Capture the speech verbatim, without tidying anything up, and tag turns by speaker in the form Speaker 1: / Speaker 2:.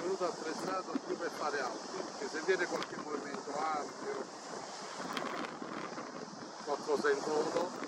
Speaker 1: venuto attrezzato più per fare altro, perché se viene qualche movimento ampio, qualcosa in volo,